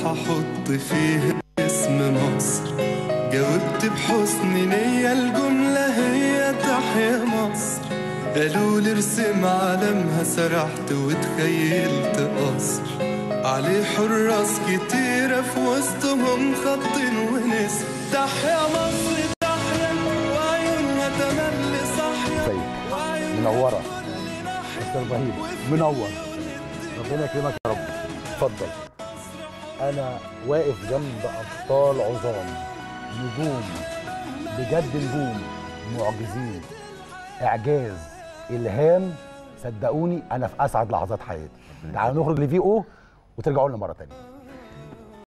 ححط فيه اسم مصر. جاوبت بحسن نية الجملة هي تحيا مصر. قالوا لي ارسم علمها، سرحت وتخيلت قصر عليه حراس كتيرة في وسطهم خط ونسر. تحيا مصر تحيا وعيونها تملي صحيا. منورة مستر ابراهيم، منور، ربنا يكرمك يا رب. اتفضل. أنا واقف جنب أبطال عظام، نجوم بجد، نجوم معجزين، إعجاز، إلهام. صدقوني أنا في أسعد لحظات حياتي. تعالوا نخرج لفي أو وترجعوا لنا مرة تانية.